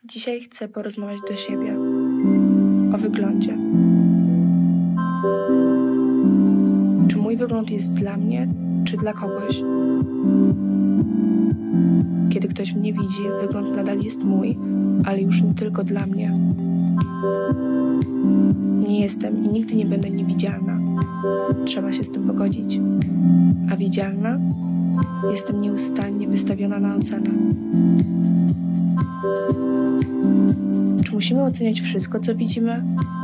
Dzisiaj chcę porozmawiać do siebie o wyglądzie. Czy mój wygląd jest dla mnie, czy dla kogoś? Kiedy ktoś mnie widzi, wygląd nadal jest mój, ale już nie tylko dla mnie. Nie jestem i nigdy nie będę niewidzialna. Trzeba się z tym pogodzić. A widzialna? Jestem nieustannie wystawiona na ocenę. Czy musimy oceniać wszystko, co widzimy?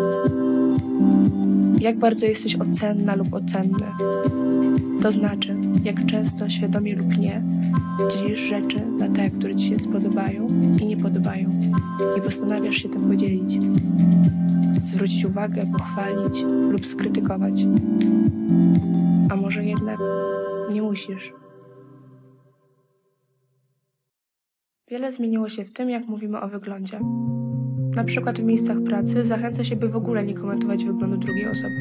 Jak bardzo jesteś ocenna lub ocenny? To znaczy, jak często, świadomie lub nie, dzielisz rzeczy na te, które ci się spodobają i nie podobają i postanawiasz się tym podzielić. Zwrócić uwagę, pochwalić lub skrytykować. A może jednak nie musisz. Wiele zmieniło się w tym, jak mówimy o wyglądzie. Na przykład w miejscach pracy zachęca się, by w ogóle nie komentować wyglądu drugiej osoby.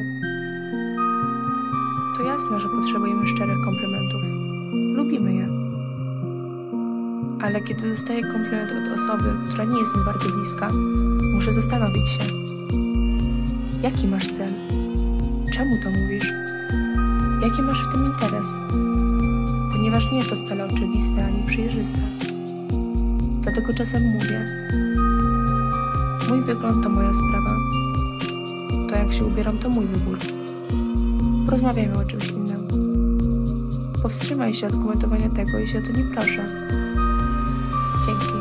To jasne, że potrzebujemy szczerych komplementów. Lubimy je. Ale kiedy dostaję komplement od osoby, która nie jest mi bardzo bliska, muszę zastanowić się. Jaki masz cel? Czemu to mówisz? Jaki masz w tym interes? Ponieważ nie jest to wcale oczywiste ani przejrzyste. Dlatego czasem mówię: mój wygląd to moja sprawa. To jak się ubieram, to mój wybór. Porozmawiajmy o czymś innym. Powstrzymaj się od komentowania tego, jeśli o to nie proszę. Dzięki.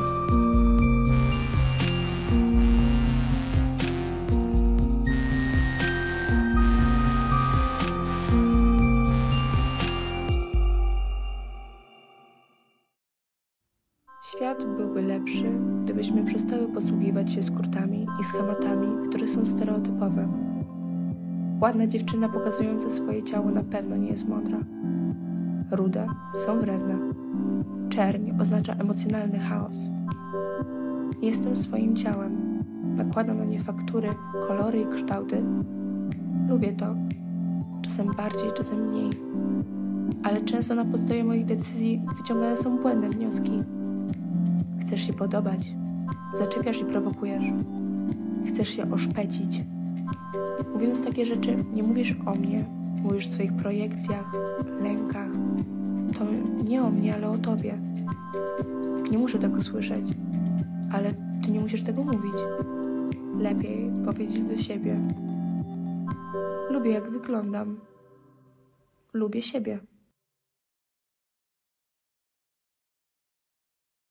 Świat byłby lepszy, gdybyśmy przestały posługiwać się skrótami i schematami, które są stereotypowe. Ładna dziewczyna pokazująca swoje ciało na pewno nie jest mądra. Rude są wredne. Czerń oznacza emocjonalny chaos. Jestem swoim ciałem. Nakładam na nie faktury, kolory i kształty. Lubię to. Czasem bardziej, czasem mniej. Ale często na podstawie moich decyzji wyciągane są błędne wnioski. Chcesz się podobać. Zaczepiasz i prowokujesz. Chcesz się oszpecić. Mówiąc takie rzeczy, nie mówisz o mnie. Mówisz o swoich projekcjach, lękach. To nie o mnie, ale o tobie. Nie muszę tego słyszeć. Ale ty nie musisz tego mówić. Lepiej powiedzieć do siebie: lubię, jak wyglądam. Lubię siebie.